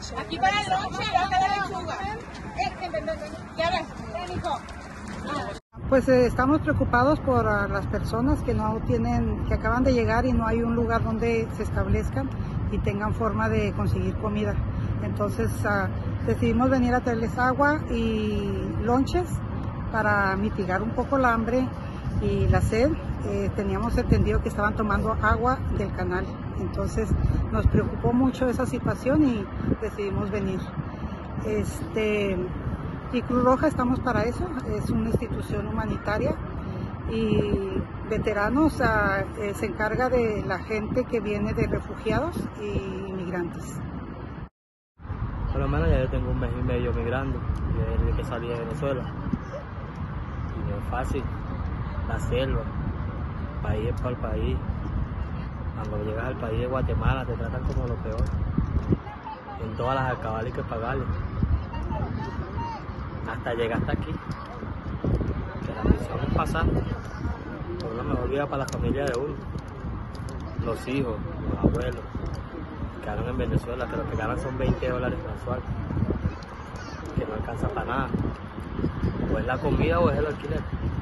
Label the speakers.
Speaker 1: Aquí para el lonche, acá de lechuga. Ya ves, hijo.
Speaker 2: Pues estamos preocupados por las personas que no tienen, que acaban de llegar y no hay un lugar donde se establezcan y tengan forma de conseguir comida. Entonces decidimos venir a traerles agua y lonches para mitigar un poco la hambre y la sed. Teníamos entendido que estaban tomando agua del canal, entonces nos preocupó mucho esa situación y decidimos venir. Y Cruz Roja estamos para eso, es una institución humanitaria y Veteranos se encarga de la gente que viene de refugiados y inmigrantes.
Speaker 3: Por lo menos ya yo tengo un mes y medio migrando desde que salí de Venezuela. Y no es fácil, la selva, país es para el país. Cuando llegas al país de Guatemala te tratan como lo peor. En todas las alcabales hay que pagarle. Hasta llegar hasta aquí. Que la misión es pasar por una mejor vida para la familia de uno. Los hijos, los abuelos, quedaron en Venezuela, que lo que ganan son $20 mensuales, que no alcanza para nada. O es la comida o es el alquiler.